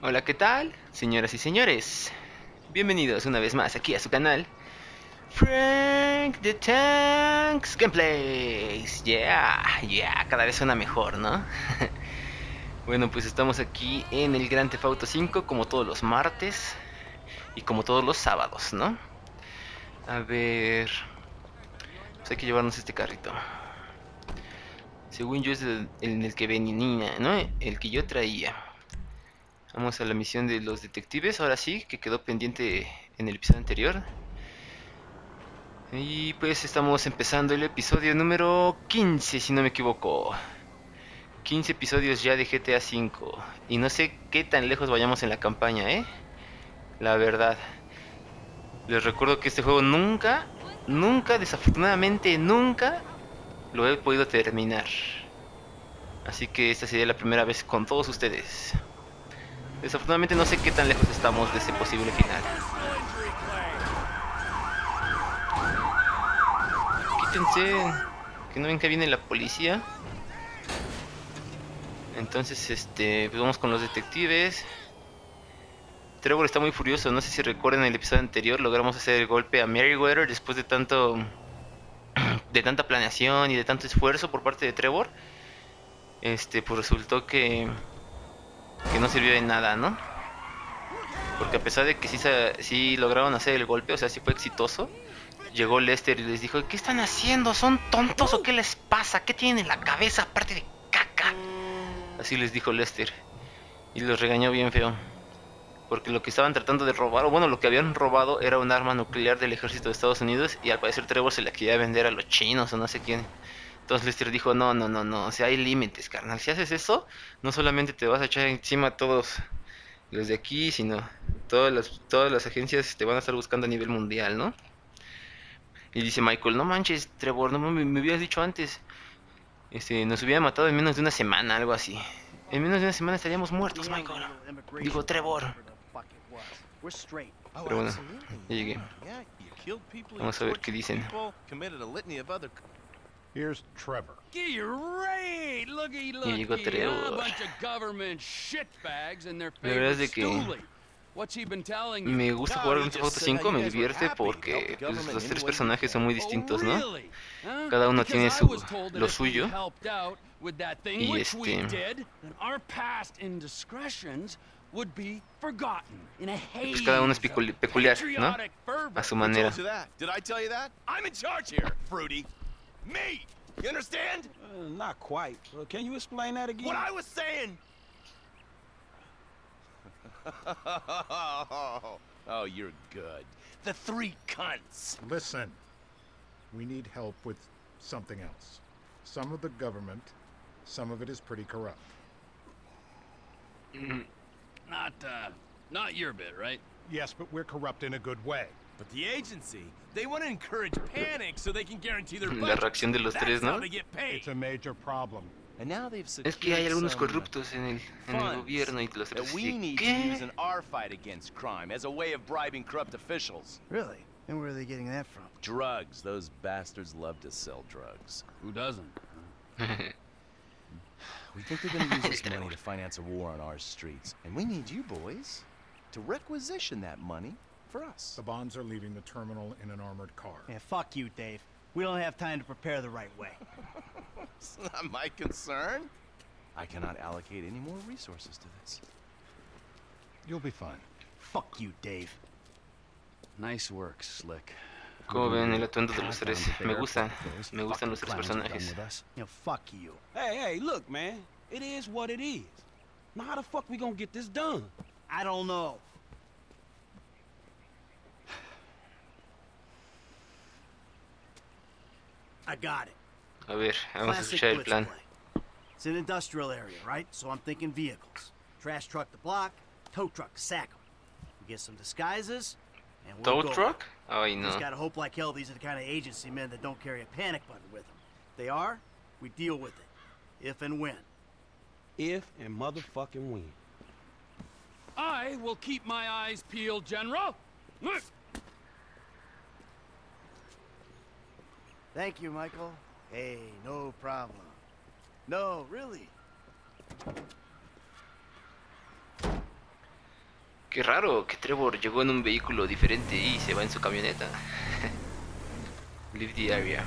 Hola, ¿qué tal? Señoras y señores, bienvenidos una vez más aquí a su canal Frank the Tanks Gameplays. Yeah, cada vez suena mejor, ¿no? Bueno, pues estamos aquí en el Grand Theft Auto 5 como todos los martes y como todos los sábados, ¿no? A ver, pues hay que llevarnos este carrito. Según yo es el que venía, ¿no? El que yo traía. Vamos a la misión de los detectives, ahora sí, que quedó pendiente en el episodio anterior. Y pues estamos empezando el episodio número 15, si no me equivoco. 15 episodios ya de GTA V. Y no sé qué tan lejos vayamos en la campaña, ¿eh? La verdad. Les recuerdo que este juego nunca, desafortunadamente nunca, lo he podido terminar. Así que esta sería la primera vez con todos ustedes. Desafortunadamente no sé qué tan lejos estamos de ese posible final. Quítense, que no ven que viene la policía. Entonces, pues vamos con los detectives. Trevor está muy furioso. No sé si recuerdan el episodio anterior. Logramos hacer el golpe a Merryweather después de tanta planeación y de tanto esfuerzo por parte de Trevor. Pues resultó que no sirvió de nada, ¿no? Porque a pesar de que sí lograron hacer el golpe, o sea, sí fue exitoso, llegó Lester y les dijo: ¿qué están haciendo? ¿Son tontos o qué les pasa? ¿Qué tienen en la cabeza aparte de caca? Así les dijo Lester. Y los regañó bien feo. Porque lo que estaban tratando de robar, o bueno, lo que habían robado era un arma nuclear del ejército de Estados Unidos, y al parecer Trevor se la quería vender a los chinos o no sé quién. Entonces Lester dijo: no, o sea, hay límites, carnal. Si haces eso, no solamente te vas a echar encima a todos los de aquí, sino todas las agencias te van a estar buscando a nivel mundial, ¿no? Y dice Michael: no manches, Trevor, no me hubieras dicho antes. Nos hubieran matado en menos de una semana, algo así. En menos de una semana estaríamos muertos, Michael. Digo, Trevor. Pero bueno, ya llegué. Vamos a ver qué dicen. Here's Trevor. Great! Looky, Y llegó looky, huh? A Trevor. bunch of government shitbags and their La verdad favorite es de que stoolie. What's he been telling you? me gusta jugar Grand Theft Auto 5, me divierte porque pues, los tres personajes son muy distintos, Oh, ¿no? really? Huh? Cada uno Because tiene I was told that lo if we suyo. helped out with that thing, Y which we did, then our past indiscretions would be forgotten in a haze pues cada uno es of peculiar, ¿no? patriotic fervor. A su Who manera. told you that? Did I tell you that? I'm in charge here, Fruity. Me! You understand? Not quite. Can you explain that again? What I was saying! Oh, you're good. The three cunts. Listen, we need help with something else. Some of the government, some of it is pretty corrupt. Not your bit, right? Yes, but we're corrupt in a good way. But the agency, they want to encourage panic so they can guarantee their La budget. reacción de los That's tres, how ¿no? they get paid. It's a major problem. And now they've Es que hay secured algunos some corruptos en el funds gobierno y los that otros we dicen: need to use ¿qué? in our fight against crime as a way of bribing corrupt officials. Really? And where are they getting that from? Drugs. Those bastards love to sell drugs. Who doesn't? We think they're gonna use this money to finance a war on our streets. And we need you boys to requisition that money for us. The bonds are leaving the terminal in an armored car. Yeah, fuck you, Dave. We don't have time to prepare the right way. It's not my concern. I cannot allocate any more resources to this. You'll be fine. Fuck you, Dave. Nice work, Slick. ¿Cómo ven el atuendo de los tres? Me gustan los tres personajes. You know, fuck you. Hey, look, man. It is what it is. Now how the fuck we gonna get this done? I don't know. I got it. A ver, vamos a Classic escuchar el blitz plan. play. It's an industrial area, right? So I'm thinking vehicles. Trash truck to block, tow truck to sack 'em. We get some disguises, and we'll ¿Tow go. truck? Ay, no. Just gotta hope like hell these are the kind of agency men that don't carry a panic button with them. If they are, we deal with it. If and when. If and motherfucking when. I will keep my eyes peeled, General. Thank you, Michael. Hey, no problem. No, really. Qué raro que Trevor llegó en un vehículo diferente y se va en su camioneta. Leave the area.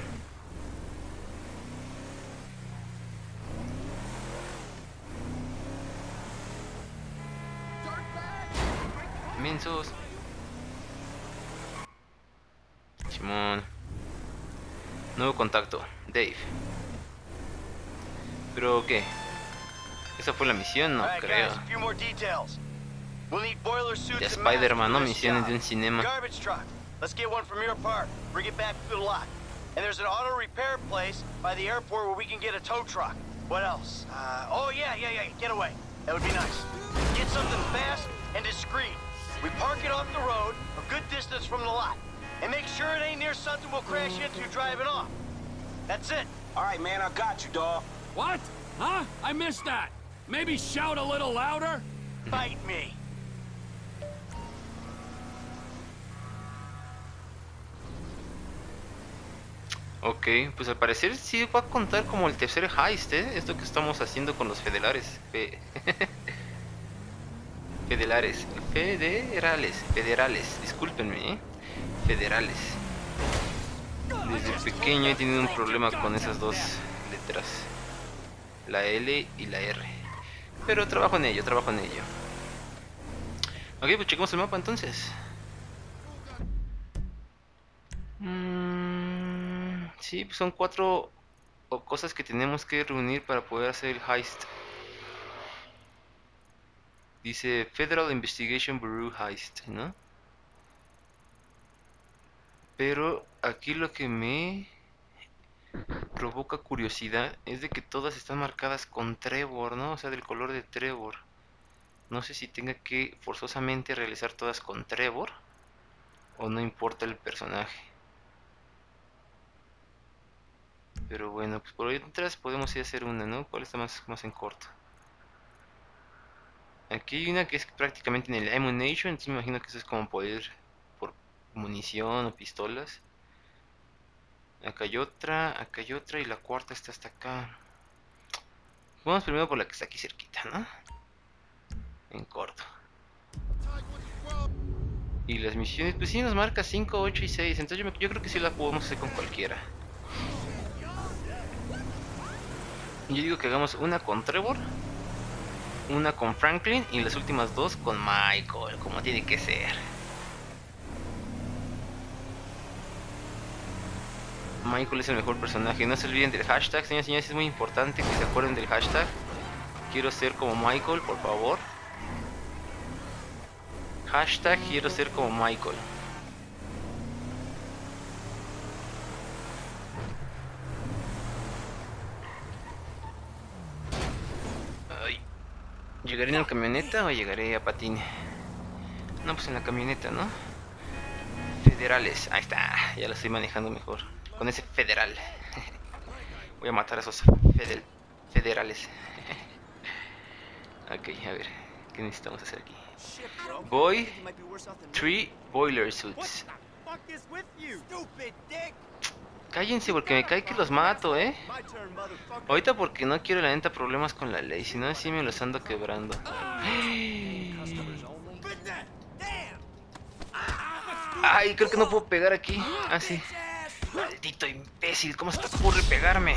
Mensos. Simón. Nuevo contacto, Dave. ¿Pero qué? ¿Esa fue la misión? No creo. Ya Spider-Man, ¿no? Misiones de un cinema. Garbage truck. Let's get one from your park. Bring it back to the lot. And there's an auto repair place by the airport where we can get a tow truck. What else? Oh yeah. Get away. That would be nice. Get something fast and discreet. We park it off the road, a good distance from the lot. And make sure it ain't near something we'll crash into driving off. That's it. All right, man, I got you, dawg. What? Huh? I missed that. Maybe shout a little louder? Fight me. Ok, pues al parecer sí va a contar como el tercer heist, ¿eh? Esto que estamos haciendo con los federales. Federales, discúlpenme, ¿eh? Federales. Desde pequeño he tenido un problema con esas dos letras, la L y la R. Pero trabajo en ello. Ok, pues chequemos el mapa entonces. Sí, pues son 4 cosas que tenemos que reunir para poder hacer el heist. Dice Federal Investigation Bureau Heist, ¿no? Pero aquí lo que me provoca curiosidad es de que todas están marcadas con Trevor, ¿no? O sea, del color de Trevor. No sé si tenga que forzosamente realizar todas con Trevor o no importa el personaje. Pero bueno, pues por ahí atrás podemos ir a hacer una, ¿no? ¿Cuál está más en corto? Aquí hay una que es prácticamente en el Ammunition, entonces me imagino que eso es como poder por munición o pistolas. Acá hay otra y la cuarta está hasta acá. Vamos primero por la que está aquí cerquita, ¿no? En corto. Y las misiones, pues sí nos marca 5, 8 y 6, entonces yo creo que sí la podemos hacer con cualquiera. Yo digo que hagamos una con Trevor, una con Franklin y las últimas 2 con Michael, como tiene que ser. Michael es el mejor personaje. No se olviden del hashtag, señores y señores, es muy importante que se acuerden del hashtag. Quiero ser como Michael, por favor. Hashtag quiero ser como Michael. Ay. ¿Llegaré en la camioneta o llegaré a patín? No, pues en la camioneta, ¿no? Federales, ahí está, ya lo estoy manejando mejor. Con ese federal. Voy a matar a esos federales. Ok, a ver, ¿qué necesitamos hacer aquí? Boy, 3 boiler suits. Cállense porque me cae que los mato, Ahorita porque no quiero la neta problemas con la ley, si no así me los ando quebrando. Ay, creo que no puedo pegar aquí. Ah, sí. Maldito imbécil, ¿cómo se te ocurre pegarme?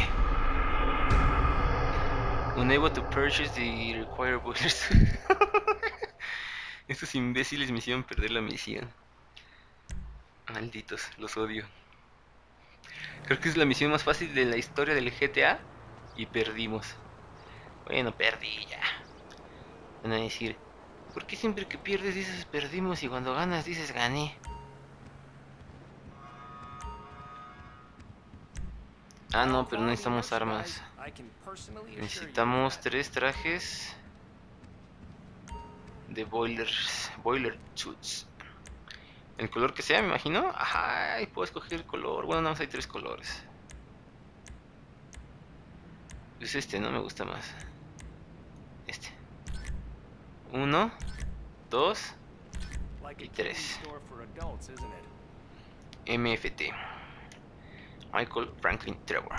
Unable to purchase the required boilers. Estos imbéciles me hicieron perder la misión. Malditos, los odio. Creo que es la misión más fácil de la historia del GTA y perdimos. Bueno, perdí ya. Van a decir, ¿por qué siempre que pierdes dices perdimos y cuando ganas dices gané? Ah, no, pero no necesitamos armas. Necesitamos 3 trajes de boiler suits. El color que sea, me imagino. Ajá, puedo escoger el color. Bueno, nada más hay 3 colores. Pues este no me gusta más. Este. 1, 2 y 3. MFT. Michael, Franklin, Trevor.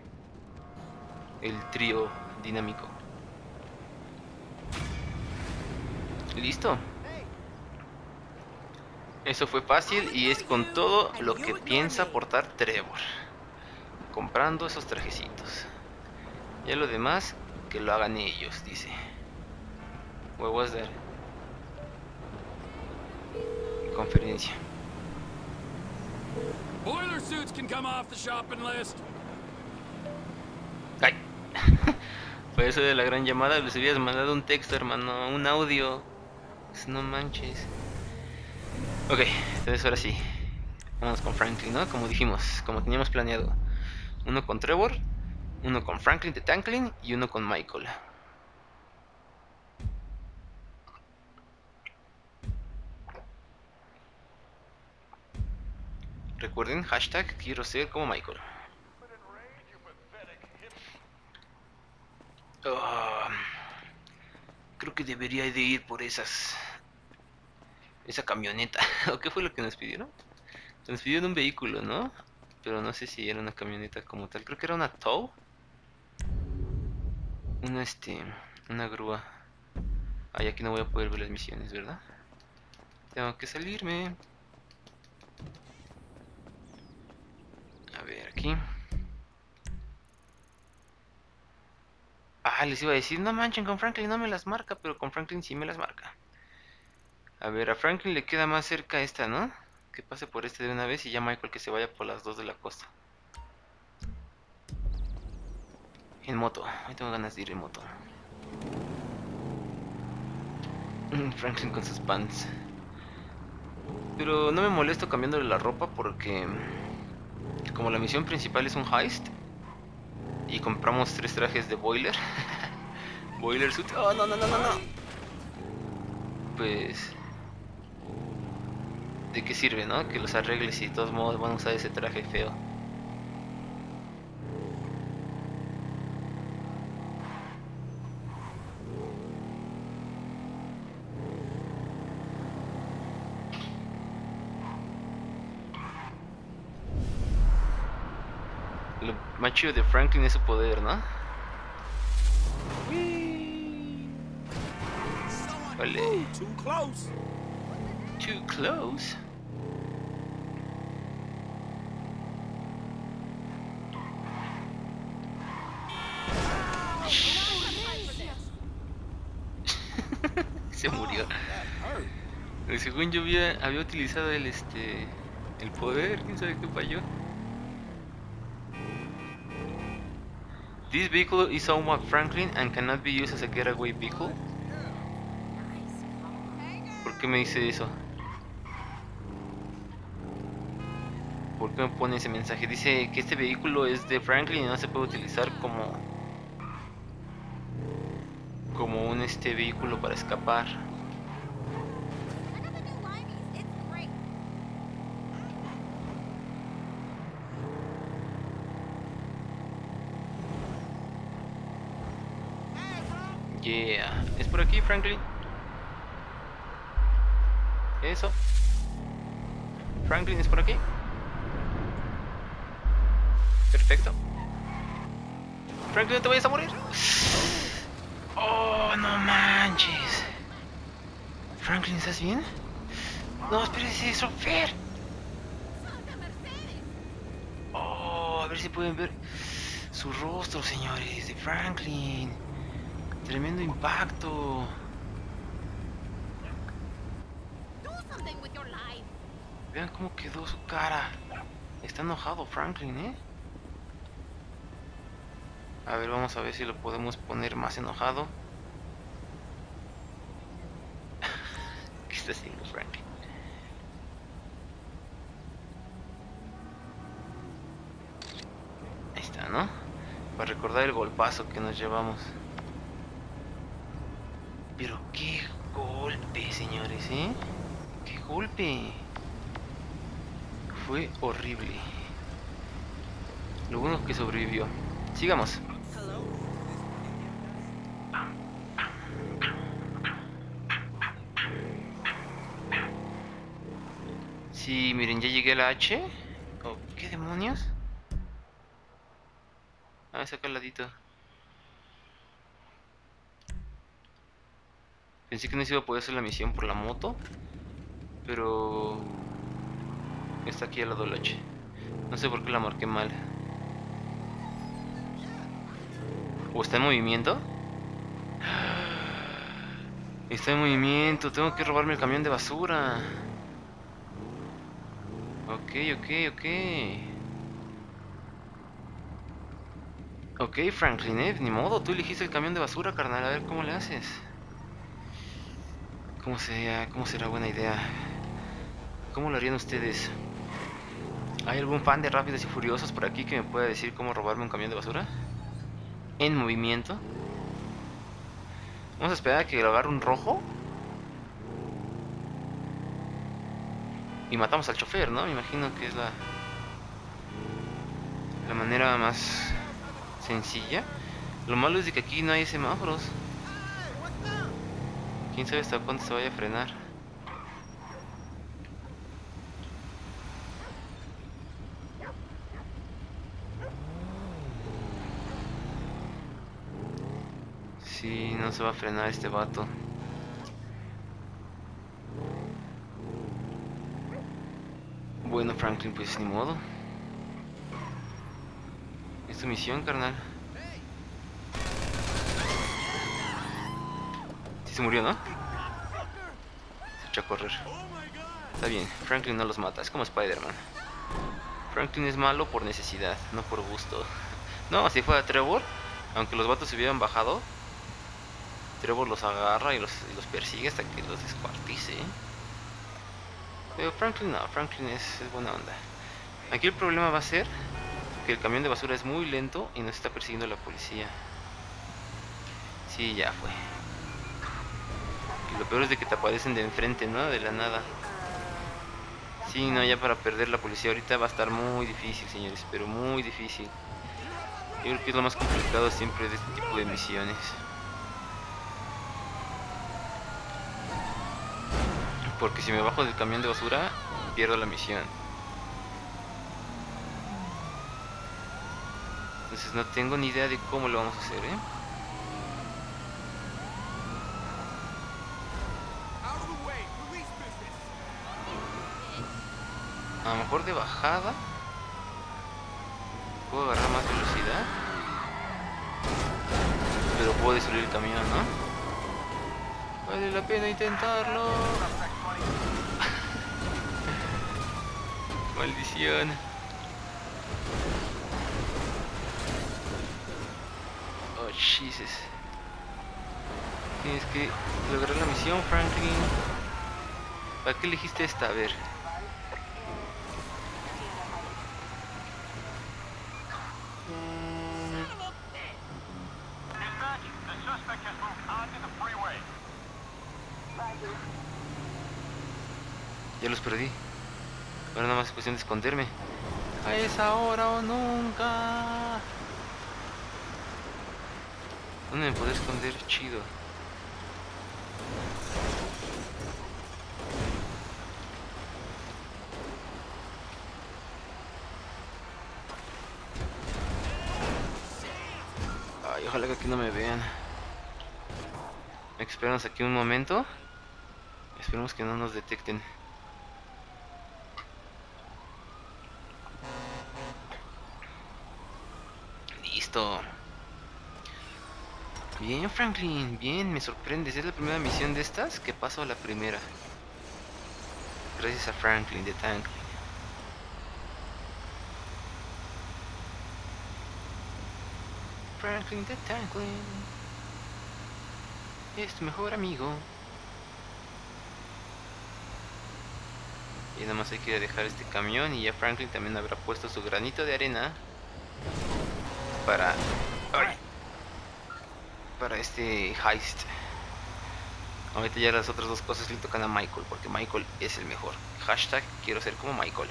El trío dinámico. ¿Listo? Eso fue fácil y es con todo lo que piensa aportar Trevor. Comprando esos trajecitos. Ya lo demás, que lo hagan ellos, dice. What was that? Conferencia. Boiler suits can come off the shopping list. Ay. Fue eso de la gran llamada. Les habías mandado un texto, hermano. Un audio. Pues no manches. Ok, entonces ahora sí. Vamos con Franklin, ¿no? Como dijimos, como teníamos planeado. Uno con Trevor, uno con Franklin de Tanklin y uno con Michael. Recuerden, hashtag quiero ser como Michael. Oh, creo que debería de ir por esa camioneta. ¿O qué fue lo que nos pidieron? Nos pidieron un vehículo, ¿no? Pero no sé si era una camioneta como tal. Creo que era una tow. Una grúa. Ay, aquí no voy a poder ver las misiones, ¿verdad? Tengo que salirme. A ver, aquí. Ah, les iba a decir, no manchen, con Franklin no me las marca, pero con Franklin sí me las marca. A ver, a Franklin le queda más cerca esta, ¿no? Que pase por este de una vez y ya Michael que se vaya por las dos de la costa. En moto, hoy tengo ganas de ir en moto. Franklin con sus pants. Pero no me molesto cambiándole la ropa porque como la misión principal es un heist y compramos 3 trajes de boiler. Boiler suit. Oh, no. Pues ¿de qué sirve, no? Que los arregles y de todos modos van a usar ese traje feo. Lo más chido de Franklin es su poder, ¿no? Vale. Too close. Too close. Se murió. Según yo había utilizado el poder, quién sabe qué falló. This vehicle is somewhat Franklin and cannot be used as a getaway vehicle. ¿Por qué me dice eso? ¿Por qué me pone ese mensaje? Dice que este vehículo es de Franklin y no se puede utilizar como un vehículo para escapar. Yeah, es por aquí, Franklin. Eso. Franklin es por aquí. Perfecto. Franklin, no te vayas a morir. Oh, no manches. Franklin, ¿estás bien? No, espérese, Sofer. Oh, a ver si pueden ver su rostro, señores, de Franklin. Tremendo impacto. Vean cómo quedó su cara. Está enojado Franklin, ¿eh? A ver, vamos a ver si lo podemos poner más enojado. ¿Qué está haciendo Franklin? Ahí está, ¿no? Para recordar el golpazo que nos llevamos. Pero qué golpe, señores, ¿eh? Qué golpe. Fue horrible. Lo bueno que sobrevivió. Sigamos. Sí, miren, ya llegué a la H. Oh, ¿qué demonios? Ah, es acá al ladito. Pensé que no se iba a poder hacer la misión por la moto, pero Está aquí al lado del H. No sé por qué la marqué mal. ¿O está en movimiento? Está en movimiento. Tengo que robarme el camión de basura. Ok. Ok, Franklin, ni modo. Tú elegiste el camión de basura, carnal. A ver cómo le haces. ¿Cómo será buena idea? ¿Cómo lo harían ustedes? ¿Hay algún fan de Rápidos y Furiosos por aquí que me pueda decir cómo robarme un camión de basura? En movimiento. Vamos a esperar a que lo agarre un rojo. Y matamos al chofer, ¿no? Me imagino que es la manera más sencilla. Lo malo es de que aquí no hay semáforos. ¿Quién sabe hasta cuándo se vaya a frenar? Sí, no se va a frenar este vato. Bueno, Franklin, pues ni modo. Es tu misión, carnal. Sí se murió, ¿no? Se echó a correr. Está bien, Franklin no los mata, es como Spider-Man. Franklin es malo por necesidad, no por gusto. No, si fuera Trevor, aunque los vatos se hubieran bajado, Trevor los agarra y los persigue hasta que los descuartice. Pero Franklin no, Franklin es buena onda. Aquí el problema va a ser que el camión de basura es muy lento y nos está persiguiendo la policía. Sí, ya fue. Y lo peor es de que te aparecen de enfrente, ¿no? De la nada. Sí, no, ya para perder la policía ahorita va a estar muy difícil, señores, pero muy difícil. Yo creo que es lo más complicado siempre de este tipo de misiones. Porque si me bajo del camión de basura, pierdo la misión. Entonces no tengo ni idea de cómo lo vamos a hacer, ¿eh? A lo mejor de bajada puedo agarrar más velocidad, pero puedo destruir el camión, ¿no? Vale la pena intentarlo. Maldición. Oh, Jesus. Tienes que lograr la misión, Franklin. ¿Para qué elegiste esta? A ver. Ya los perdí. Ahora nada más es cuestión de esconderme. A esa hora o nunca. ¿Dónde me podré esconder? Chido. Ay, ojalá que aquí no me vean. Esperamos aquí un momento. Esperemos que no nos detecten. Listo. Bien, Franklin, bien, me sorprendes. Es la primera misión de estas que paso a la primera. Gracias a Franklin de Tanklin. Franklin de Tanklin es tu mejor amigo. Y nada más hay que dejar este camión y ya Franklin también habrá puesto su granito de arena para este heist. Ahorita ya las otras dos cosas le tocan a Michael, porque Michael es el mejor. Hashtag quiero ser como Michael.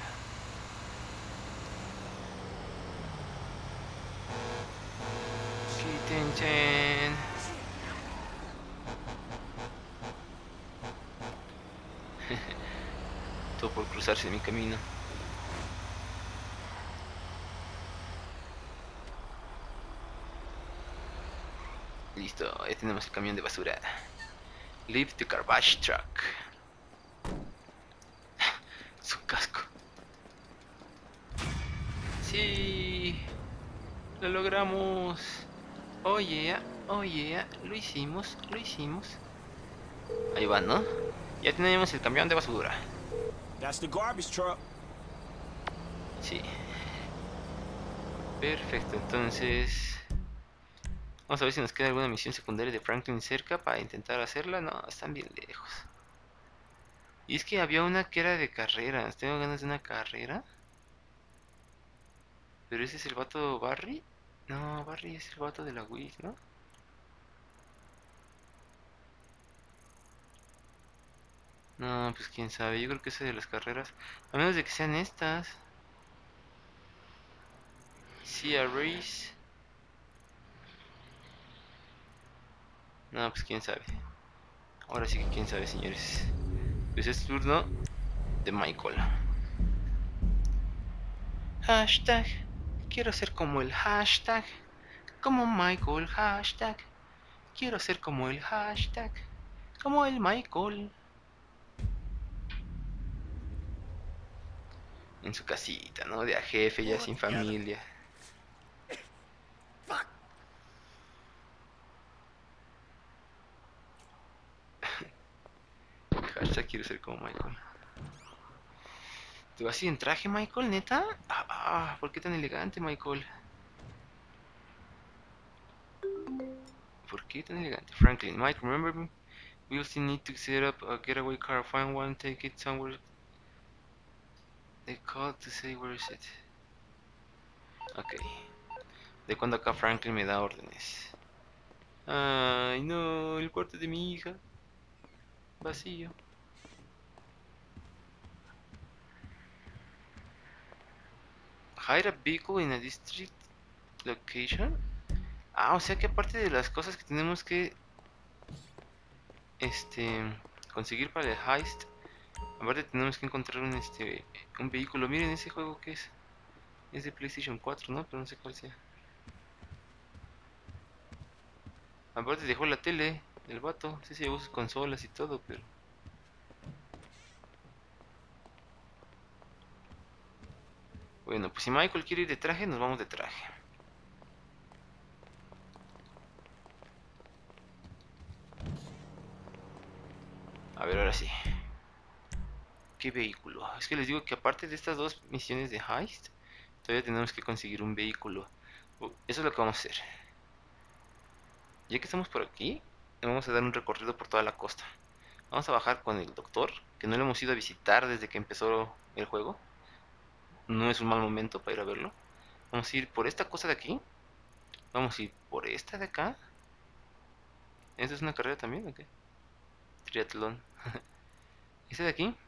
Todo por cruzarse en mi camino. Listo, ya tenemos el camión de basura. Leave the garbage truck. Su casco. Sí, lo logramos. Oh yeah, oh yeah, lo hicimos, lo hicimos. Ahí va, ¿no? Ya tenemos el camión de basura. That's the garbage truck. Sí. Perfecto, entonces vamos a ver si nos queda alguna misión secundaria de Franklin cerca para intentar hacerla. No, están bien lejos. Y es que había una que era de carreras. Tengo ganas de una carrera. Pero ese es el vato Barry. No, Barry es el vato de la Wii, ¿no? No, pues quién sabe. Yo creo que ese de las carreras. A menos de que sean estas. Sea Race. No, pues quién sabe. Ahora sí que quién sabe, señores. Pues es turno de Michael. Hashtag. Quiero ser como el hashtag. Como Michael. Hashtag. Quiero ser como el hashtag. Como el Michael. En su casita, ¿no? De a jefe, ya sin familia. Hashtag quiero ser como Michael. ¿Te vas a ir en traje, Michael, neta? ¿Por qué tan elegante, Michael? ¿Por qué tan elegante? Franklin, Mike, remember me? We'll still need to set up a getaway car, find one, take it somewhere. They called to say where is it. Ok. De cuando acá Franklin me da órdenes. Ay, no, el cuarto de mi hija. Vacío. Hire a vehicle in a district location. O sea que aparte de las cosas que tenemos que conseguir para el heist, aparte tenemos que encontrar un vehículo. Miren ese juego que es de PlayStation 4, ¿no? Pero no sé cuál sea. Aparte dejó la tele, el vato, sí se llevó sus consolas y todo, pero bueno, pues si Michael quiere ir de traje, nos vamos de traje. A ver, ahora sí. ¿Qué vehículo? Es que les digo que aparte de estas dos misiones de heist, todavía tenemos que conseguir un vehículo. Eso es lo que vamos a hacer. Ya que estamos por aquí, vamos a dar un recorrido por toda la costa. Vamos a bajar con el doctor, que no lo hemos ido a visitar desde que empezó el juego. No es un mal momento para ir a verlo. Vamos a ir por esta cosa de aquí. Vamos a ir por esta de acá. ¿Esta es una carrera también o qué? Triatlón. Esta de aquí.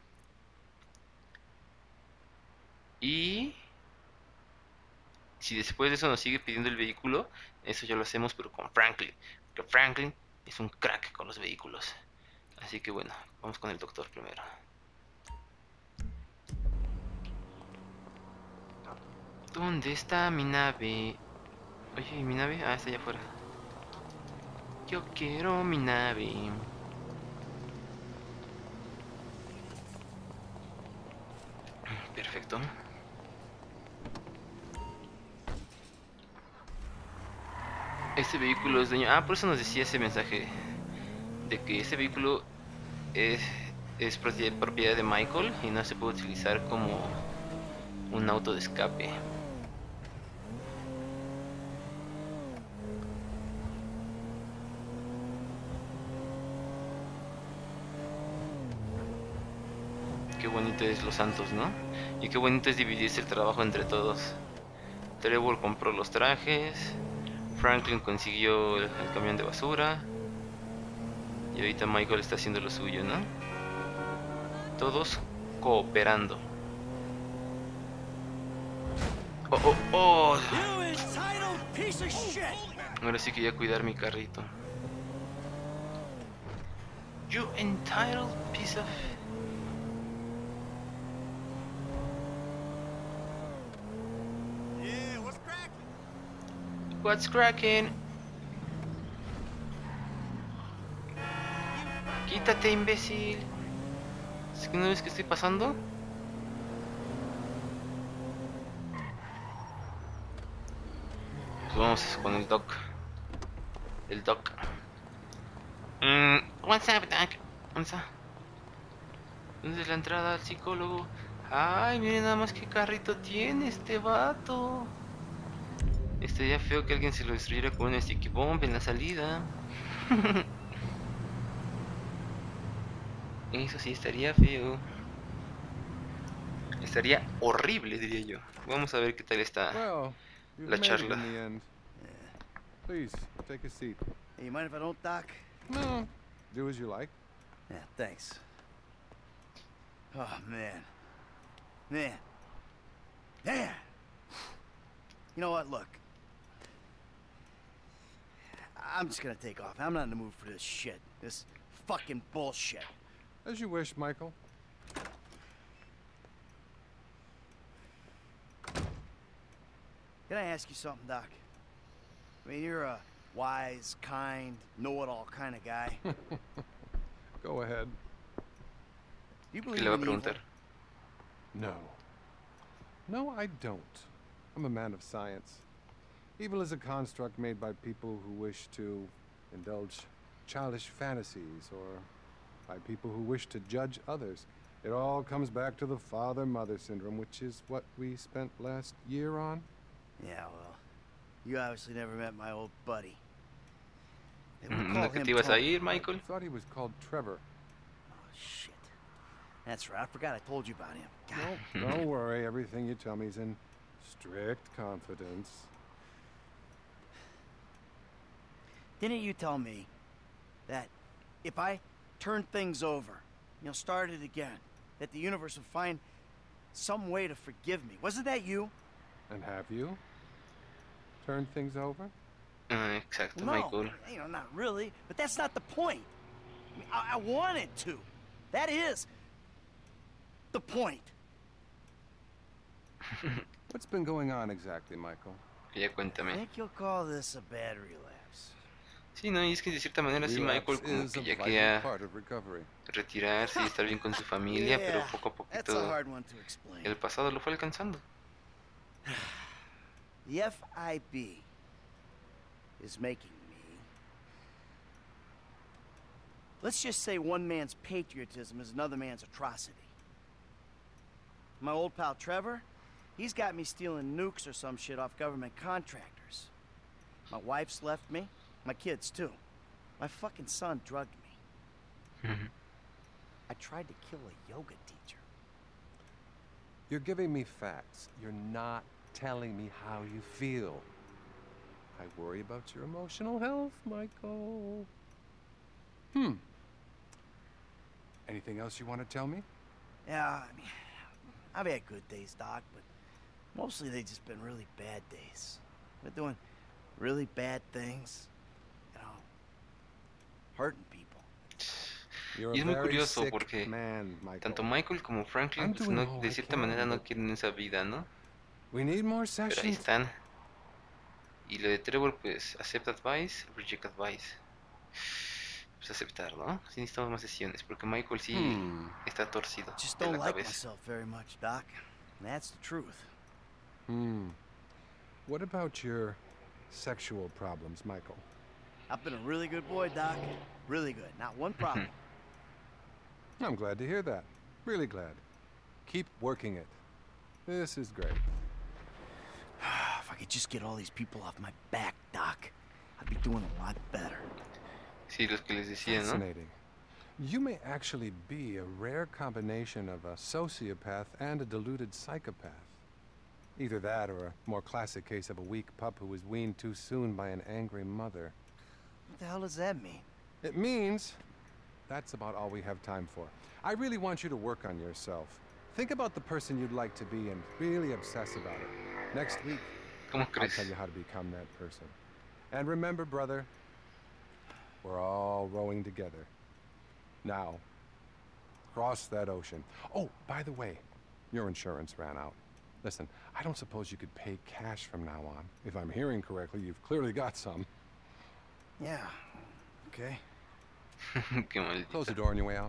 Y si después de eso nos sigue pidiendo el vehículo, eso ya lo hacemos pero con Franklin. Porque Franklin es un crack con los vehículos. Así que bueno, vamos con el doctor primero. ¿Dónde está mi nave? Oye, ¿mi nave? Está allá afuera. Yo quiero mi nave. Perfecto. Este vehículo es dueño... por eso nos decía ese mensaje. De que ese vehículo es propiedad de Michael y no se puede utilizar como un auto de escape. Qué bonito es Los Santos, ¿no? Y qué bonito es dividirse el trabajo entre todos. Trevor compró los trajes, Franklin consiguió el camión de basura y ahorita Michael está haciendo lo suyo, ¿no? Todos cooperando. Oh. Ahora sí que voy a cuidar mi carrito. You entitled piece of... What's cracking? Quítate, imbécil. ¿Es que no ves que estoy pasando? Pues vamos con el Doc. El Doc. What's up, Doc? ¿Dónde es la entrada al psicólogo? Ay, miren nada más qué carrito tiene este vato. Estaría feo que alguien se lo destruyera con un sticky bomb en la salida. Eso sí estaría feo. Estaría horrible, diría yo. Vamos a ver qué tal está Well, you've la made it charla. in the end. Please, take a seat. Hey, you mind if I don't, Doc? No, do as you like. Yeah, thanks. Oh, man. Man. You know what? Look. I'm just gonna take off. I'm not in the mood for this shit. This fucking bullshit. As you wish, Michael. Can I ask you something, Doc? I mean, you're a wise, kind, know-it-all kind of guy. Go ahead. You ¿Qué believe le va a in evil? preguntar? No. No, I don't. I'm a man of science. Evil is a construct made by people who wish to indulge childish fantasies, or by people who wish to judge others. It all comes back to the father-mother syndrome, which is what we spent last year on. Yeah, well, you obviously never met my old buddy. They would ¿No call que him te ibas a Tony. ir, Michael? I thought he was called Trevor. Oh, shit. That's right. I forgot I told you about him. God. No, don't worry. Everything you tell me is in strict confidence. Didn't you tell me that if I turned things over, started again, that the universe would find some way to forgive me? Wasn't that you? And have you turned things over? Exacto, No, Michael. not really. But that's not the point. I mean, I wanted to. That is the point. What's been going on exactly, Michael? Ya I cuéntame. think you'll call this a bad relapse. Sí, no, y es que de cierta manera sí, Relapse Michael como is que a ya vital quería part of recovery. retirarse y estar bien con su familia, pero Yeah, poco a that's a poquito hard one to explain. el pasado lo fue alcanzando. The FIB is making me... Let's just say one man's patriotism is another man's atrocity. My old pal Trevor, he's got me stealing nukes or some shit off government contractors. My wife's left me, my kids too. My fucking son drugged me. I tried to kill a yoga teacher. You're giving me facts. You're not telling me how you feel. I worry about your emotional health, Michael. Anything else you want to tell me? Yeah, I mean, I've had good days, Doc, but mostly they've just been really bad days. Been doing really bad things, hurting people. You're Y es a muy very curioso sick porque man, Michael. tanto Michael como Franklin, I'm pues, doing no, all de I cierta can, manera no but- quieren esa vida, ¿no? We need more Pero ahí sessions. están. Y lo de Trevor, pues, accept advice, reject advice. Pues aceptar, ¿no? Sí necesitamos más sesiones, porque Michael sí está torcido Just de don't la like cabeza. myself very much, Doc. And that's the truth. What about your sexual problems, Michael? I've been a really good boy, Doc. Really good. Not one problem. I'm glad to hear that. Really glad. Keep working it. This is great. If I could just get all these people off my back, Doc, I'd be doing a lot better. Sí, los que les decía, ¿no? Fascinating. You may actually be a rare combination of a sociopath and a deluded psychopath. Either that or a more classic case of a weak pup who was weaned too soon by an angry mother. What the hell does that mean? It means that's about all we have time for. I really want you to work on yourself. Think about the person you'd like to be and really obsess about it. Next week, ¿Cómo I'll crees? tell you how to become that person. And remember, brother, we're all rowing together. Now, cross that ocean. Oh, by the way, your insurance ran out. Listen, I don't suppose you could pay cash from now on. If I'm hearing correctly, you've clearly got some. Yeah. Okay. Qué maldito. Close the door on your way out.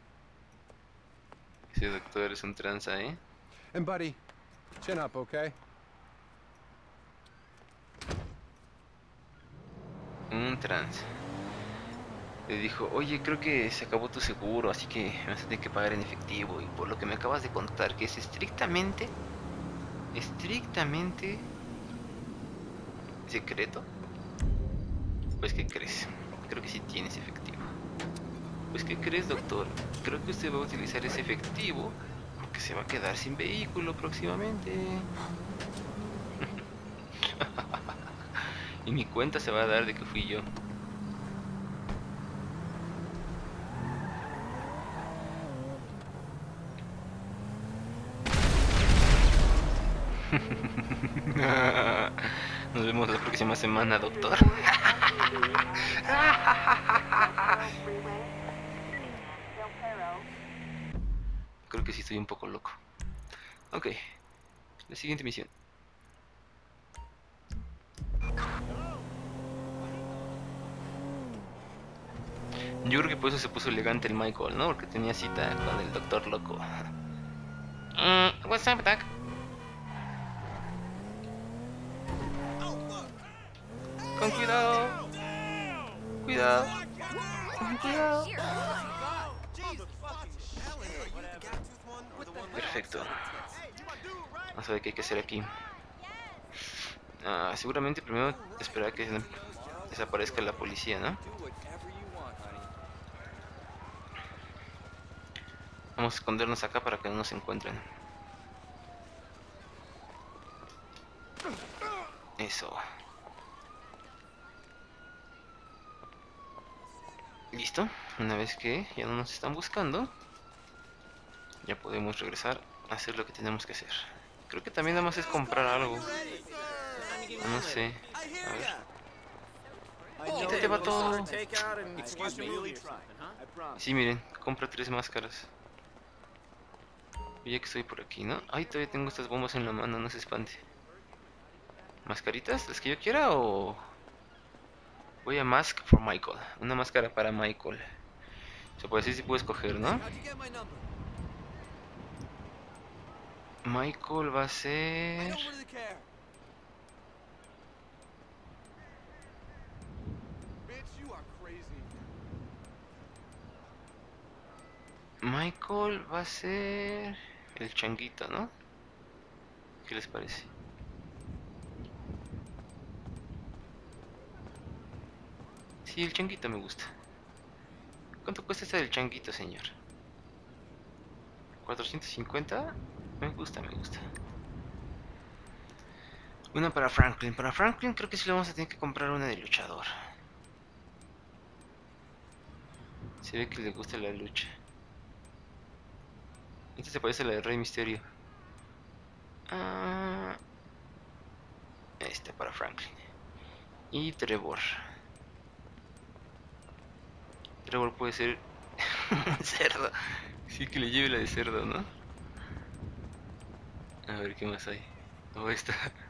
Ese doctor es un tranza, ¿eh? And buddy, chin up, okay? un trans. Le dijo, oye, creo que se acabó tu seguro, así que me vas a tener que pagar en efectivo. Y por lo que me acabas de contar, que es estrictamente secreto, pues ¿qué crees? Creo que sí tienes efectivo. Pues ¿qué crees, doctor? Creo que usted va a utilizar ese efectivo porque se va a quedar sin vehículo próximamente. Y mi cuenta se va a dar de que fui yo. Nos vemos la próxima semana, doctor. Creo que sí estoy un poco loco. Ok, la siguiente misión. Yo creo que por eso se puso elegante el Michael, ¿no? Porque tenía cita con el doctor loco. What's up, Doc? Con cuidado. Cuidado. Con cuidado. Perfecto. Vamos a ver qué hay que hacer aquí. Seguramente primero esperar que desaparezca la policía, ¿no? Vamos a escondernos acá para que no nos encuentren. Eso. Listo. Una vez que ya no nos están buscando, ya podemos regresar a hacer lo que tenemos que hacer. Creo que también nada más es comprar algo. No sé. A ver. Quítate, vato. Sí, miren, compra 3 máscaras. Ya que estoy por aquí, ¿no? Ay, todavía tengo estas bombas en la mano, no se espante. ¿Mascaritas? ¿Las que yo quiera o...? Voy a Mask for Michael. Una máscara para Michael. Se puede decir si puedo escoger, ¿no? Michael va a ser... Michael va a ser... el changuito, ¿no? ¿Qué les parece? Sí, el changuito me gusta. ¿Cuánto cuesta esta del changuito, señor? 450. Me gusta, me gusta. Una para Franklin. Para Franklin creo que sí le vamos a tener que comprar una de luchador. Se ve que le gusta la lucha. Esta se parece a la de Rey Misterio. Esta para Franklin. Y Trevor. Trevor puede ser cerdo. Sí, que le lleve la de cerdo, ¿no? A ver qué más hay. Oh, esta.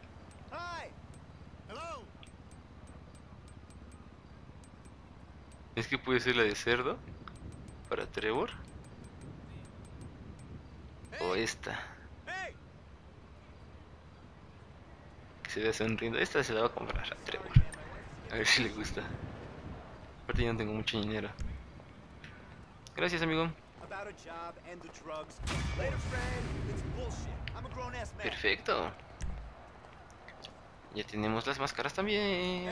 Es que puede ser la de cerdo para Trevor. O esta. Que se vea sonriendo. Esta se la va a comprar a Trevor. A ver si le gusta. Aparte yo no tengo mucho dinero. Gracias, amigo. Perfecto. Ya tenemos las máscaras también.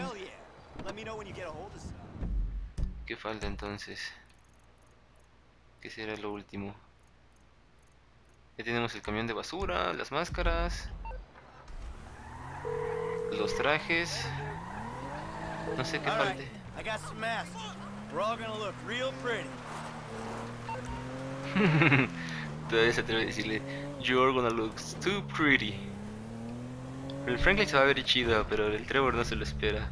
¿Qué falta entonces? ¿Qué será lo último? Ya tenemos el camión de basura, las máscaras, los trajes. No sé qué falte. Todavía se atreve a decirle, "You're gonna look too pretty". El Franklin se va a ver chido, pero el Trevor no se lo espera.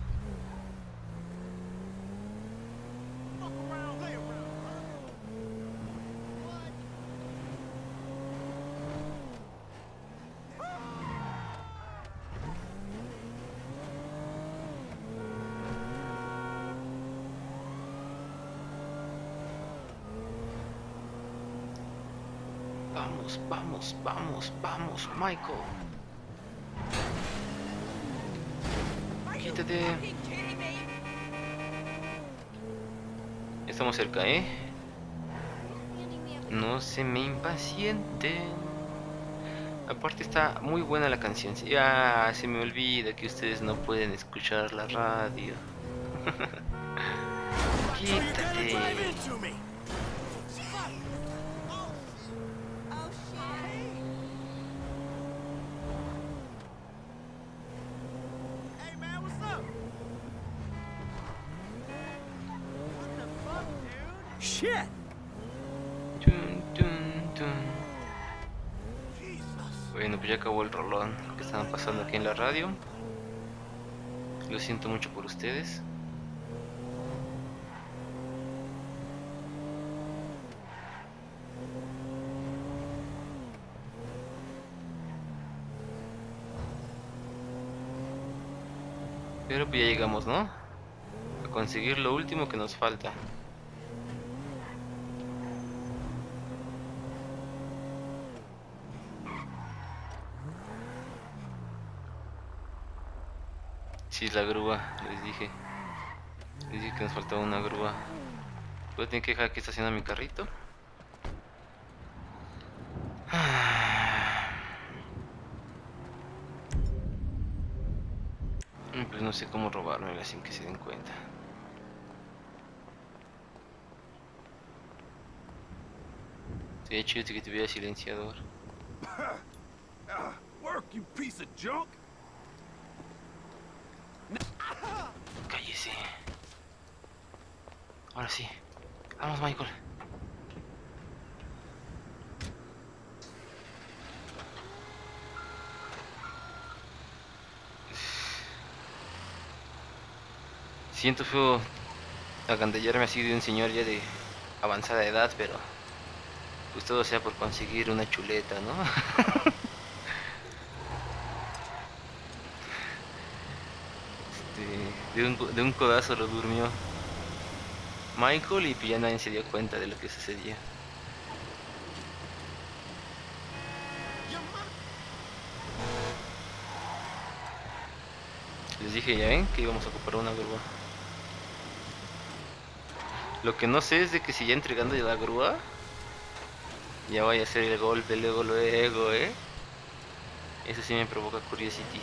Vamos, vamos, vamos, vamos, Michael. Quítate. Estamos cerca, ¿eh? No se me impacienten. Aparte está muy buena la canción. Ya se me olvida que ustedes no pueden escuchar la radio. Quítate. Shit! Tun, tun, tun. Bueno, pues ya acabó el rolón que estaban pasando aquí en la radio. Lo siento mucho por ustedes. Pero pues ya llegamos, ¿no? A conseguir lo último que nos falta. Sí, la grúa, les dije. Les dije que nos faltaba una grúa. Voy a tener que dejar aquí estacionar mi carrito. Pues no sé cómo robármela sin que se den cuenta. Sería chido que tuviera silenciador. Work, you piece of junk! Cállese. Ahora sí. Vamos, Michael. Siento feo agandallarme así de un señor ya de avanzada edad, pero pues todo sea por conseguir una chuleta, ¿no? De un codazo lo durmió Michael y pues ya nadie se dio cuenta de lo que sucedía. Les dije, ya ven, que íbamos a ocupar una grúa. Lo que no sé es de que si ya entregando ya la grúa, ya vaya a ser el golpe luego, ¿eh? Eso sí me provoca curiosity.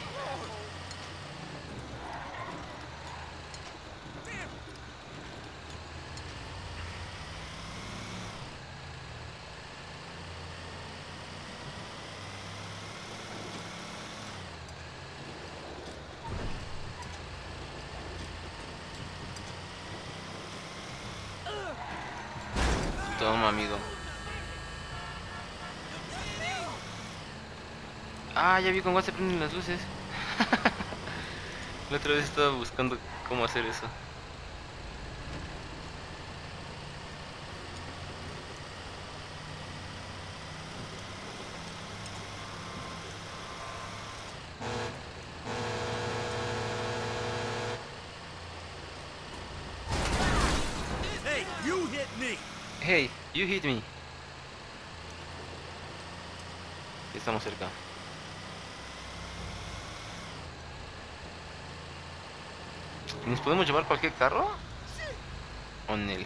Toma, amigo. Ah, ya vi cómo se prenden las luces. La otra vez estaba buscando cómo hacer eso. Hey, you hit me! Hey, you hit me. Estamos cerca. ¿Nos podemos llevar cualquier carro? ¿O Nel?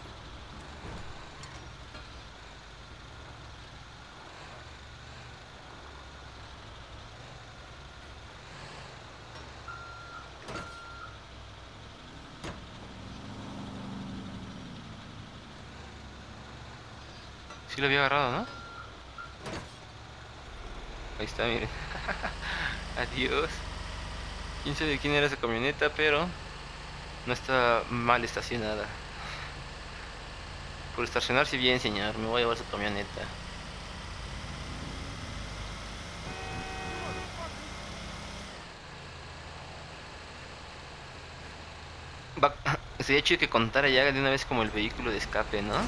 Sí lo había agarrado, ¿no? Ahí está, miren. Adiós. Quién sabe de quién era esa camioneta, pero no está mal estacionada. Por estacionarse bien, señor, me voy a llevar su camioneta. Sería chido que contara ya de una vez como el vehículo de escape, ¿no?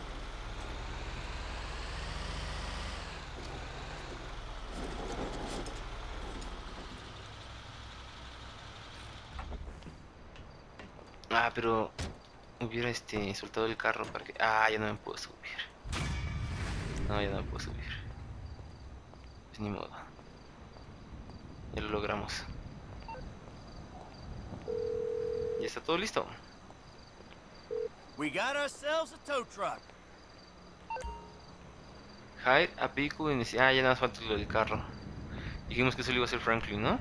Ah, pero hubiera soltado el carro para que... Ah, ya no me puedo subir. No, ya no me puedo subir. Pues ni modo. Ya lo logramos. Ya está todo listo. We got ourselves a tow truck. Hire a vehicle in... Ah, ya nada más falta lo del carro. Dijimos que eso lo iba a hacer Franklin, ¿no?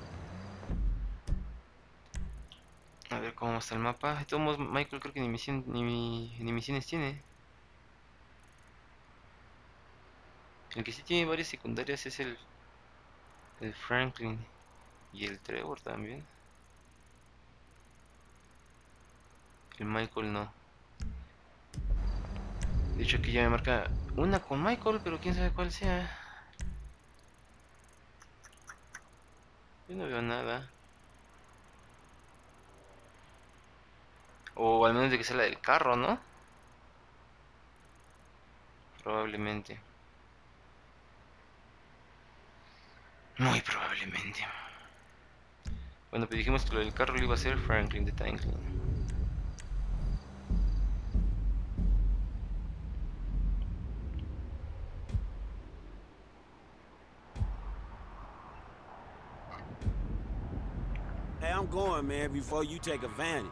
A ver cómo está el mapa. De todos modos, Michael creo que ni misiones tiene. El que sí tiene varias secundarias es el Franklin. Y el Trevor también. El Michael no. De hecho aquí ya me marca una con Michael, pero quién sabe cuál sea. Yo no veo nada. O al menos de que sea la del carro, ¿no? Probablemente. Muy probablemente. Bueno, pues dijimos que lo del carro lo iba a hacer Franklin the Tank. Hey, I'm going, man, before you take advantage.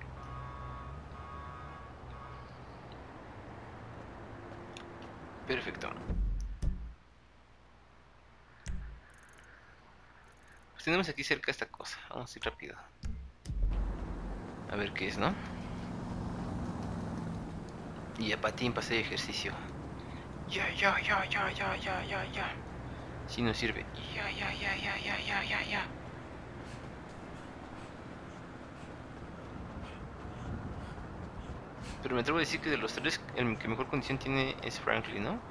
Perfecto. Pues tenemos aquí cerca esta cosa. Vamos a ir rápido. A ver qué es, ¿no? Y a patín para hacer ejercicio. Ya. Si no sirve. Ya. Pero me atrevo a decir que de los tres, el que mejor condición tiene es Franklin, ¿no?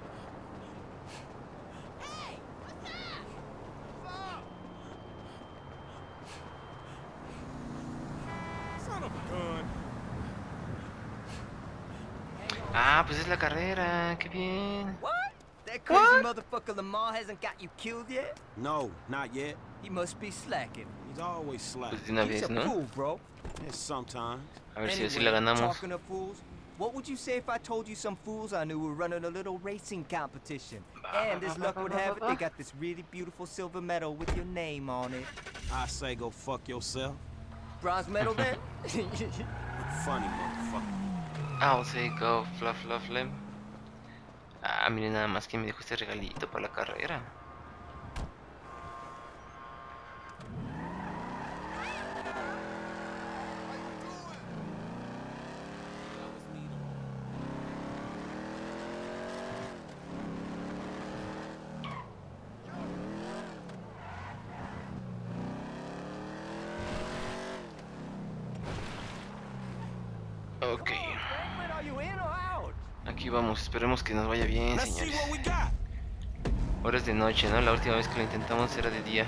Ah, pues es la carrera, qué bien. What? That crazy motherfucker Lamar hasn't got you killed yet? No, not yet. He must be slacking. He's always slack. Pues de una He's vez, a ¿no? fool, bro. Yes, sometimes. A ver si Anyway, así la ganamos. talking of fools, what would you say if I told you some fools I knew were running a little racing competition? And as luck would have it, they got this really beautiful silver medal with your name on it. I say go fuck yourself. Bronze medal then? Funny motherfucker. I'll say go fluff lem. Ah, miren nada más que me dejó este regalito para la carrera. Ok. Are you in or out? Aquí vamos, esperemos que nos vaya bien, Let's see señores. what we got. Ahora es de noche, ¿no? La última vez que lo intentamos era de día.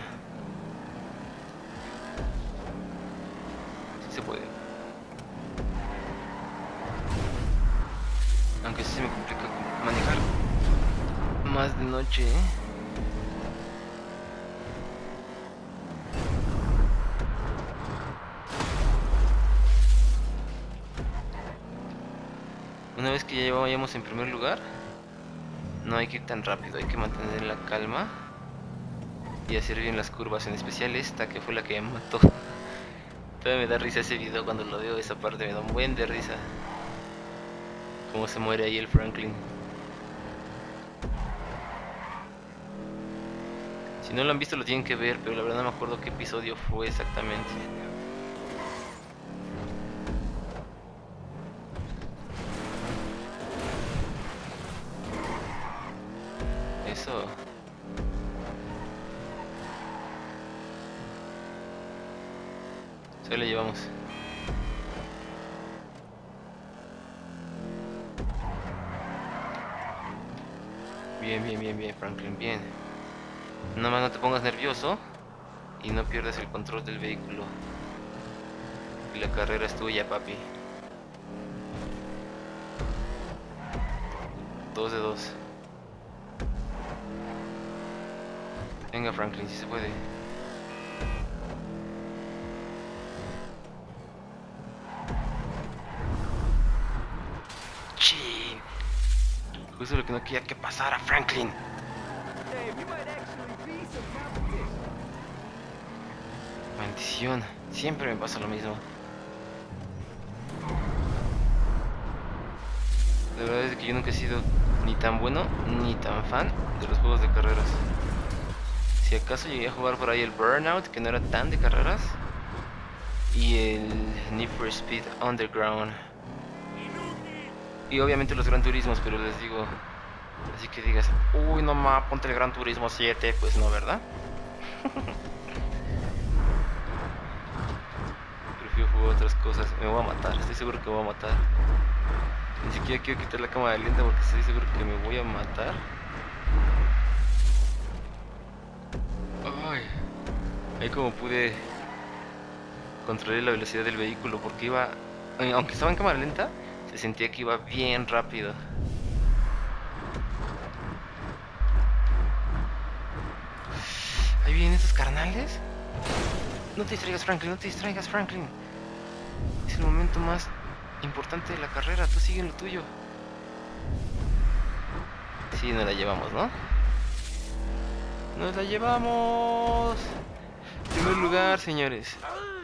Sí se puede. Aunque sí se me complica manejar más de noche, ¿eh? Una vez que ya vayamos en primer lugar, no hay que ir tan rápido, hay que mantener la calma y hacer bien las curvas, en especial esta que fue la que me mató. Todavía me da risa ese video cuando lo veo, esa parte me da un buen de risa. Cómo se muere ahí el Franklin. Si no lo han visto lo tienen que ver, pero la verdad no me acuerdo qué episodio fue exactamente. Eso. Se le llevamos. Bien, Franklin, bien. Nada más no te pongas nervioso y no pierdas el control del vehículo. Y la carrera es tuya, papi. 2 de 2. Venga, Franklin, si se puede. Chin. Justo lo que no quería que pasara, Franklin. Dave, you might actually be some competition. Maldición, siempre me pasa lo mismo. La verdad es que yo nunca he sido ni tan bueno ni tan fan de los juegos de carreras. Si acaso llegué a jugar por ahí el Burnout, que no era tan de carreras, y el Need for Speed Underground. Y obviamente los Gran Turismos, pero les digo, así que digas, uy, no ma, ponte el Gran Turismo 7, pues no, ¿verdad? Prefiero jugar otras cosas. Me voy a matar, estoy seguro que me voy a matar. Ni siquiera quiero quitar la cámara lenta porque estoy seguro que me voy a matar. Ay, ahí como pude controlar la velocidad del vehículo porque iba, aunque estaba en cámara lenta, se sentía que iba bien rápido. Ahí vienen esos carnales. No te distraigas, Franklin, no te distraigas, Franklin. Es el momento más importante de la carrera, tú sigue en lo tuyo. Sí, nos la llevamos, ¿no? ¡Nos la llevamos! Primer lugar, señores.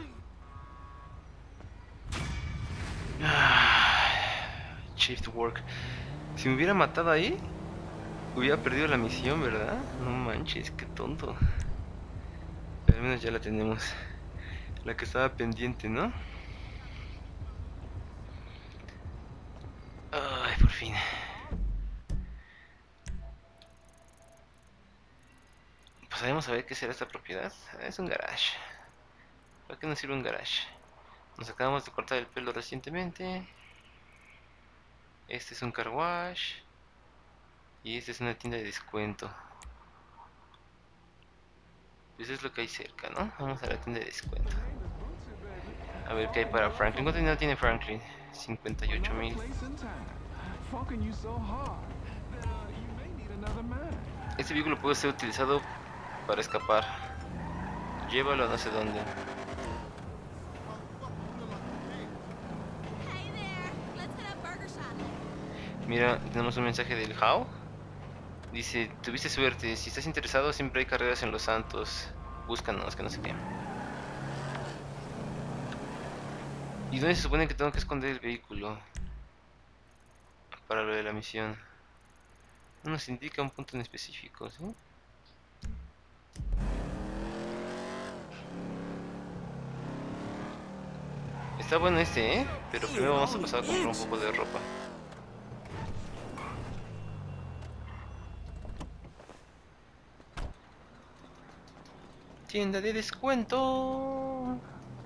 Shift work. Si me hubiera matado ahí, hubiera perdido la misión, ¿verdad? No manches, qué tonto. Pero al menos ya la tenemos. La que estaba pendiente, ¿no? Ay, por fin. Pasaremos a ver qué será esta propiedad. Es un garage. ¿Para qué nos sirve un garage? Nos acabamos de cortar el pelo recientemente. Este es un car wash. Y esta es una tienda de descuento. Pues es lo que hay cerca, ¿no? Vamos a la tienda de descuento. A ver qué hay para Franklin. ¿Cuánto dinero tiene Franklin? 58,000. Este vehículo puede ser utilizado para escapar. Llévalo a no sé dónde. Mira, tenemos un mensaje del How. Dice, tuviste suerte, si estás interesado siempre hay carreras en Los Santos. Búscanos, que no sé qué. ¿Y dónde se supone que tengo que esconder el vehículo? Para lo de la misión. No nos indica un punto en específico, ¿sí? Está bueno este, ¿eh? Pero primero vamos a pasar a comprar un poco de ropa. Tienda de descuento.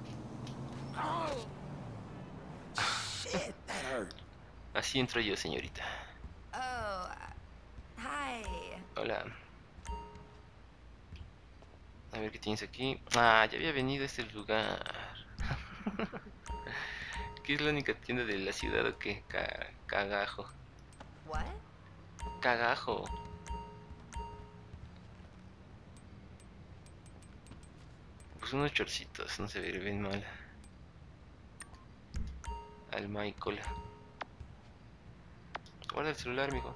Así entro yo, señorita. Oh, hi. Hola. A ver qué tienes aquí. Ah, ya había venido a este lugar. ¿Qué es la única tienda de la ciudad o qué? Cagajo. What? Cagajo. Pues unos chorcitos, no se ven mal. Al Michael. Guarda el celular, mijo.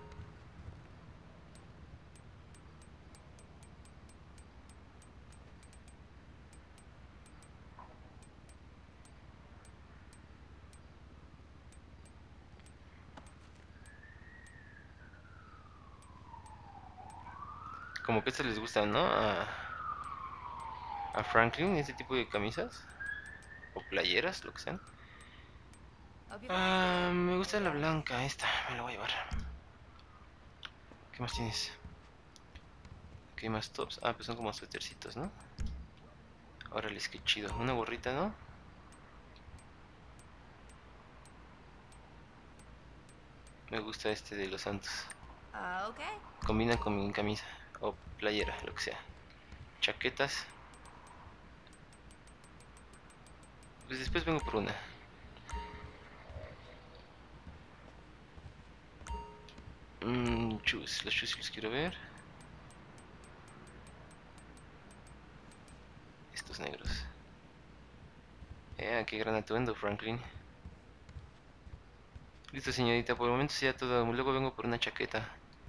Como que estas les gustan, ¿no? A Franklin, este tipo de camisas. O playeras, lo que sean. Me gusta la blanca, esta, me la voy a llevar. ¿Qué más tienes? ¿Qué más tops? Ah, pues son como suétercitos, ¿no? Órale, qué chido. Una gorrita, ¿no? Me gusta este de Los Santos. Okay. Combina con mi camisa o playera, lo que sea. Chaquetas. Pues después vengo por una. Los shoes los quiero ver. Estos negros. Qué gran atuendo, Franklin. Listo, señorita, por el momento sea todo. Luego vengo por una chaqueta.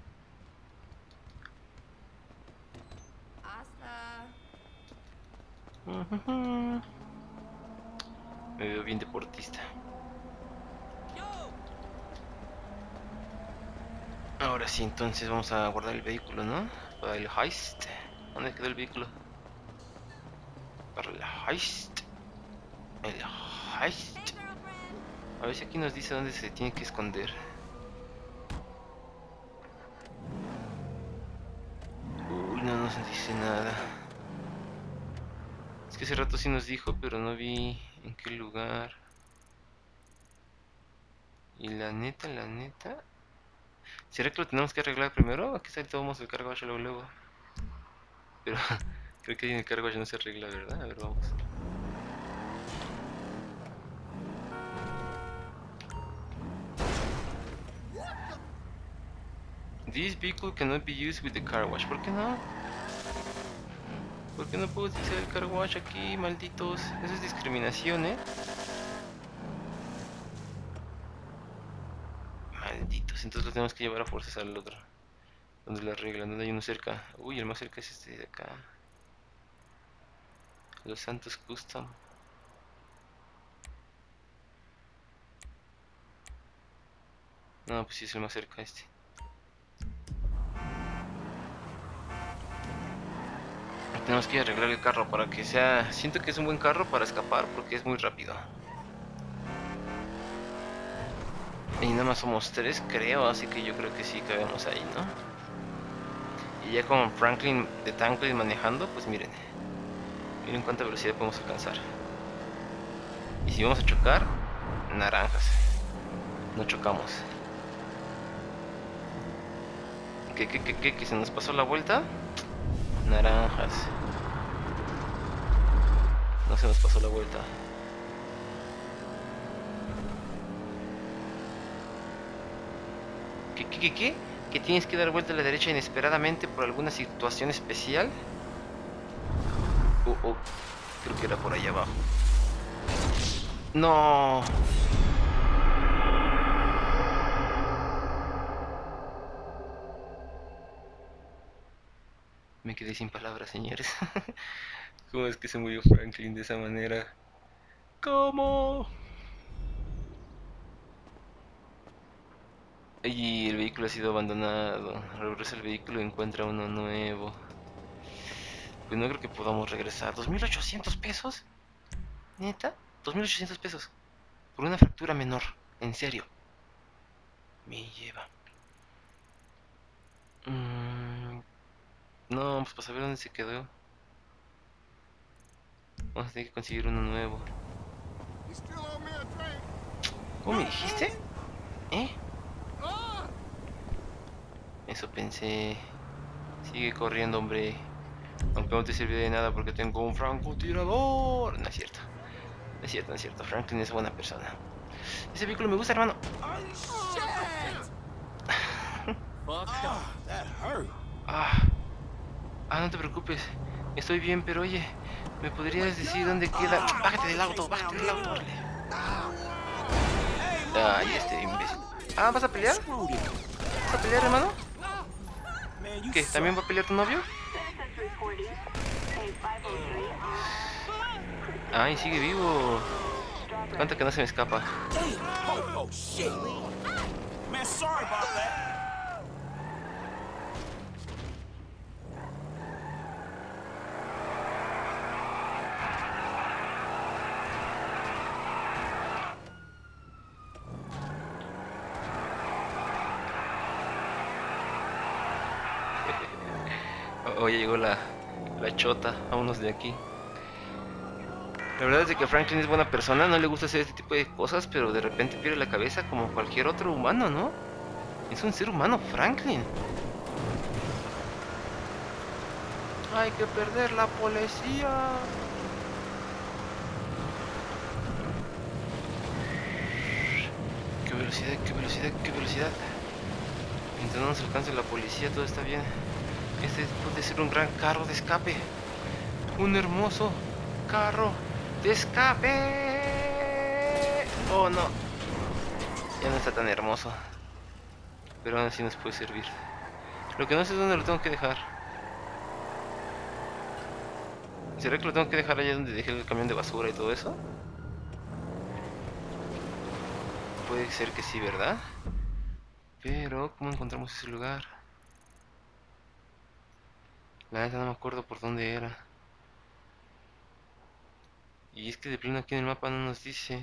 Hasta. Me veo bien deportista. Ahora sí, entonces vamos a guardar el vehículo, ¿no? Para el heist. ¿Dónde quedó el vehículo? Para el heist. El heist. A ver si aquí nos dice dónde se tiene que esconder. Uy, no nos dice nada. Es que hace rato sí nos dijo, pero no vi en qué lugar. Y la neta, ¿será que lo tenemos que arreglar primero? Aquí está tomamos el cargo luego. Pero creo que ahí en el cargo no se arregla, ¿verdad? A ver, vamos. This vehicle cannot be used with the car wash. ¿Por qué no? ¿Por qué no puedo utilizar el car wash aquí, malditos? Eso es discriminación, ¿eh? Malditos, entonces lo tenemos que llevar a fuerzas al otro. Donde la arreglan, donde hay uno cerca. Uy, el más cerca es este de acá. Los Santos Custom. No, pues sí es el más cerca este. Tenemos que arreglar el carro para que sea... Siento que es un buen carro para escapar porque es muy rápido. Y nada más somos 3, creo, así que yo creo que sí cabemos ahí, ¿no? Y ya con Franklin de Tankley manejando, pues miren. Miren cuánta velocidad podemos alcanzar. Y si vamos a chocar, naranjas. No chocamos. ¿Que se nos pasó la vuelta? Naranjas. No se nos pasó la vuelta. ¿Qué? ¿Que tienes que dar vuelta a la derecha inesperadamente por alguna situación especial? Creo que era por allá abajo. No. Me quedé sin palabras, señores. ¿Cómo es que se murió Franklin de esa manera? ¿Cómo? Y el vehículo ha sido abandonado. Regresa el vehículo y encuentra uno nuevo. Pues no creo que podamos regresar. ¿2.800 pesos? ¿Neta? 2.800 pesos. Por una fractura menor. En serio. Me lleva. No, pues para saber dónde se quedó. Vamos a tener que conseguir uno nuevo. ¿Cómo me dijiste? ¿Eh? Eso pensé. Sigue corriendo, hombre. Aunque no te sirve de nada porque tengo un francotirador. No es cierto. No es cierto, no es cierto. Franklin es buena persona. Ese vehículo me gusta, hermano. No te preocupes. Estoy bien, pero oye, ¿me podrías decir dónde queda? Bájate del auto, órale. Ay, este imbécil. ¿Vas a pelear? ¿Vas a pelear, hermano? ¿Qué? ¿También va a pelear tu novio? Ay, sigue vivo. Cuenta que no se me escapa. Oye, llegó la chota, vámonos de aquí. La verdad es de que Franklin es buena persona, no le gusta hacer este tipo de cosas, pero de repente pierde la cabeza como cualquier otro humano, ¿no? Es un ser humano, Franklin. Hay que perder la policía. Qué velocidad. Mientras no nos alcance la policía, todo está bien. Este puede ser un gran carro de escape. Un hermoso carro de escape. Oh, no. Ya no está tan hermoso. Pero aún así nos puede servir. Lo que no sé es dónde lo tengo que dejar. ¿Será que lo tengo que dejar allá donde dejé el camión de basura y todo eso? Puede ser que sí, ¿verdad? Pero, ¿cómo encontramos ese lugar? La neta no me acuerdo por dónde era. Y es que de plano aquí en el mapa no nos dice.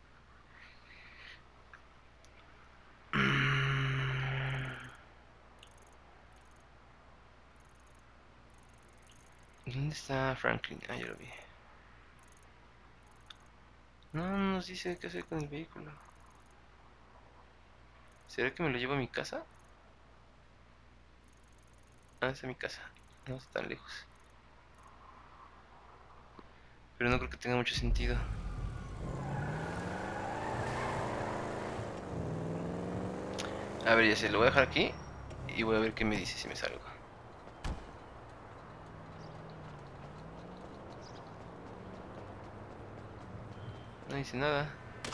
¿Dónde está Franklin? Ah, ya lo vi. No, no nos dice qué hacer con el vehículo. ¿Será que me lo llevo a mi casa? Ah, esa es mi casa. No está tan lejos. Pero no creo que tenga mucho sentido. A ver, ya sé, lo voy a dejar aquí. Y voy a ver qué me dice si me salgo. No dice nada.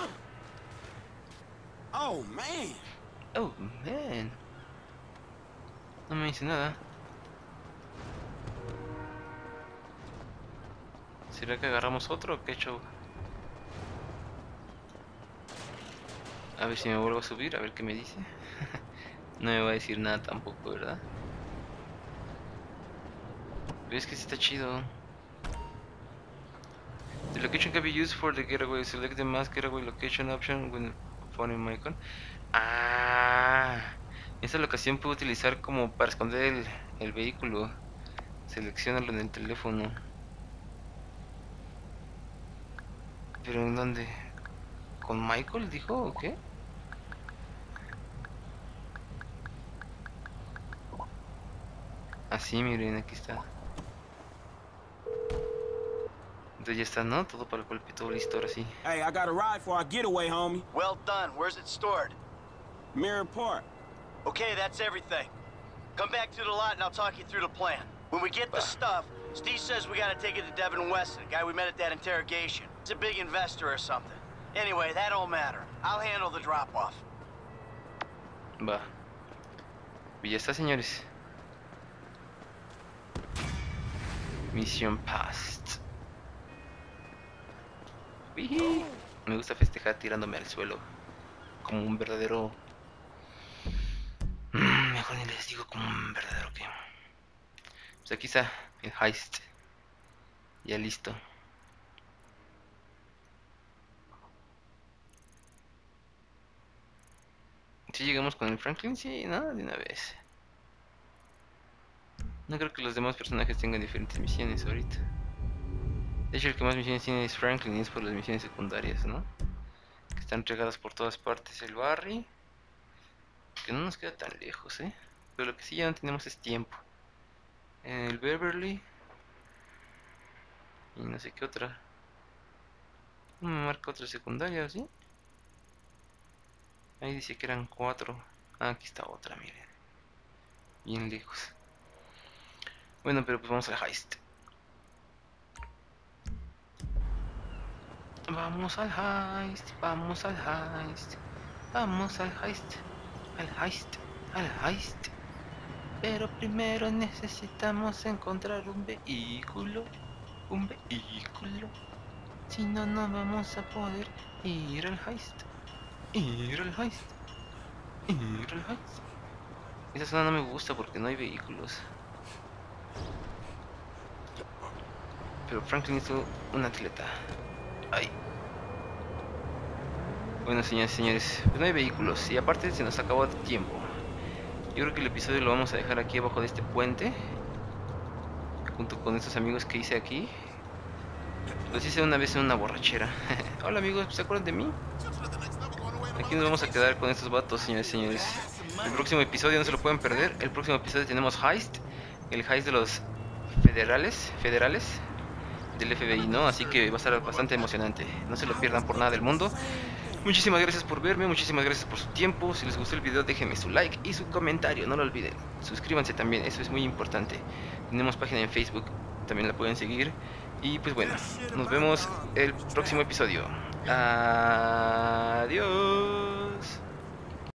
Oh, man. Oh, man. No me dice nada. ¿Será que agarramos otro o qué show? A ver si me vuelvo a subir, a ver qué me dice. No me va a decir nada tampoco, ¿verdad? Pero es que sí está chido. The location can be used for the getaway. Select the mass getaway location option when finding my icon. Ah, esta locación puedo utilizar como para esconder el vehículo. Seleccionarlo en el teléfono. ¿Pero en dónde? ¿Con Michael dijo o qué? Así, miren, aquí está. Entonces ya está, ¿no? Todo para el golpe, todo listo ahora sí. Hey, I got a ride for our getaway, homie. Well done. Where's it stored? Mirror Park. Okay, that's everything. Come back to the lot and I'll talk you through the plan. When we get the stuff, Steve says we gotta take it to Devin Weston, the guy we met at that interrogation. He's a big investor or something. Anyway, that don't matter. I'll handle the drop-off. Va. Y ya está, señores. Misión passed. Uy, me gusta festejar tirándome al suelo. Como un verdadero... mejor ni les digo como un verdadero que... Pues aquí está el heist. Ya listo. Si llegamos con el Franklin, sí, ¿no? De una vez. No creo que los demás personajes tengan diferentes misiones ahorita. De hecho, el que más misiones tiene es Franklin, y es por las misiones secundarias, ¿no? Que están regadas por todas partes. El Barry, que no nos queda tan lejos, ¿eh? Pero lo que sí ya no tenemos es tiempo. El Beverly. Y no sé qué otra. No me marca otra secundaria, ¿sí? Ahí dice que eran 4. Ah, aquí está otra, miren. Bien lejos. Bueno, pero pues vamos al heist. Vamos al heist, vamos al heist. Vamos al heist, al heist, al heist. Pero primero necesitamos encontrar un vehículo. Un vehículo. Si no, no vamos a poder ir al heist. Ir al heist. Ir al heist. Esa zona no me gusta porque no hay vehículos. Pero Franklin es un atleta. Ay. Bueno, señores y señores, pues no hay vehículos. Y aparte se nos acabó el tiempo. Yo creo que el episodio lo vamos a dejar aquí abajo de este puente, junto con estos amigos que hice aquí. Los hice una vez en una borrachera. Hola amigos, ¿se acuerdan de mí? Aquí nos vamos a quedar con estos vatos, señores y señores. El próximo episodio no se lo pueden perder. El próximo episodio tenemos heist. El heist de los federales del FBI, ¿no? Así que va a estar bastante emocionante. No se lo pierdan por nada del mundo. Muchísimas gracias por verme, muchísimas gracias por su tiempo. Si les gustó el video, déjenme su like y su comentario, no lo olviden. Suscríbanse también, eso es muy importante. Tenemos página en Facebook, también la pueden seguir. Y pues bueno, nos vemos el próximo episodio. Adiós.